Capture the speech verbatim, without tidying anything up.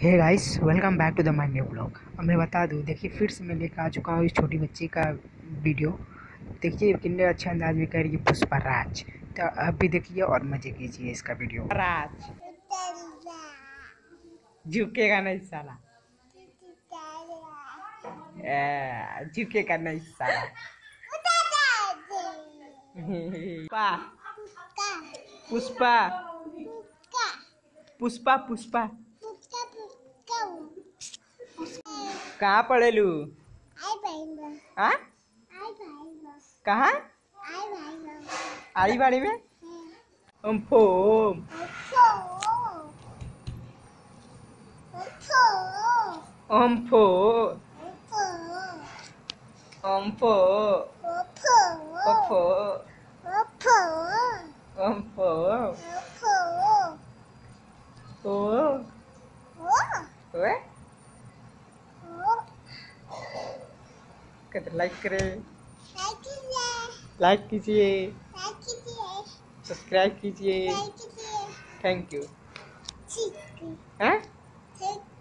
Hey guys, welcome back to the my new blog. अब मैं बता दूं, देखिए फिर से मैं लेकर आ चुका हूँ इस छोटी बच्ची का वीडियो। देखिए कितने अच्छे अंदाज में कर रही है पुष्पा राज। तो अब भी देखिए और मजे कीजिए इसका वीडियो। राज झुकेगा नहीं साला, ए, झुकेगा नहीं साला। पुष्पा पुष्पा पुष्पा कहाँ पढ़ेलू? हाँ कहाँ? आई बाड़ी में अम्फो अम्फो अम्फो अम्फो अम्फो ओ ओए कहते लाइक करे, लाइक कीजिए, सब्सक्राइब कीजिए। Thank you. हाँ